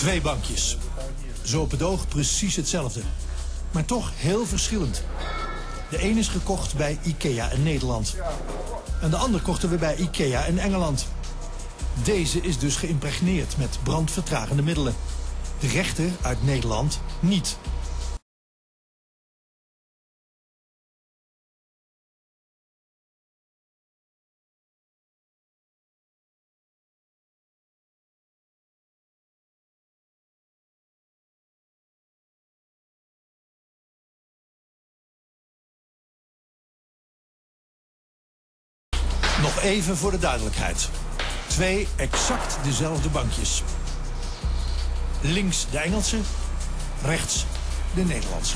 Twee bankjes. Zo op het oog precies hetzelfde. Maar toch heel verschillend. De een is gekocht bij Ikea in Nederland. En de ander kochten we bij Ikea in Engeland. Deze is dus geïmpregneerd met brandvertragende middelen. De rechter uit Nederland niet. Nog even voor de duidelijkheid. Twee exact dezelfde bankjes. Links de Engelse, rechts de Nederlandse.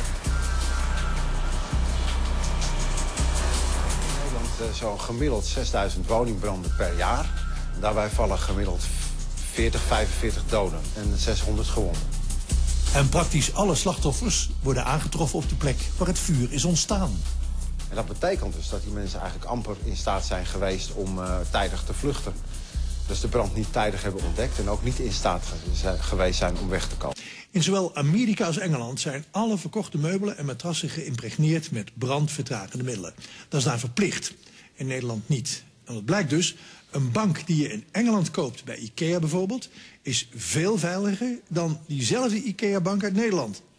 In Nederland zo'n gemiddeld 6000 woningbranden per jaar. Daarbij vallen gemiddeld 40, 45 doden en 600 gewonden. En praktisch alle slachtoffers worden aangetroffen op de plek waar het vuur is ontstaan. En dat betekent dus dat die mensen eigenlijk amper in staat zijn geweest om tijdig te vluchten. Dus de brand niet tijdig hebben ontdekt en ook niet in staat geweest zijn om weg te komen. In zowel Amerika als Engeland zijn alle verkochte meubelen en matrassen geïmpregneerd met brandvertragende middelen. Dat is daar verplicht. In Nederland niet. En dat blijkt dus, een bank die je in Engeland koopt bij Ikea bijvoorbeeld, is veel veiliger dan diezelfde Ikea-bank uit Nederland.